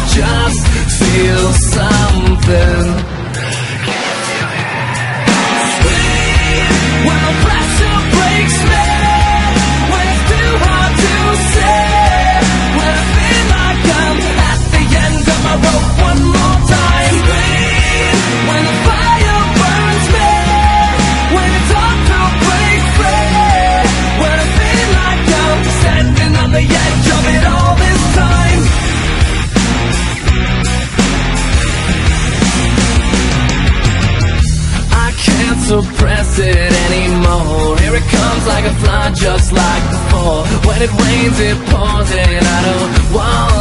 just feel something. Scream when the pressure breaks me, when it's too hard to say, when I feel like I'm at the end of my rope one more time. Scream when the fire burns me, when it's hard to break free, when I feel like I'm standing on the edge of it all this time. I can't suppress it anymore. Here it comes like a flood, just like before. When it rains, it pours, and I don't want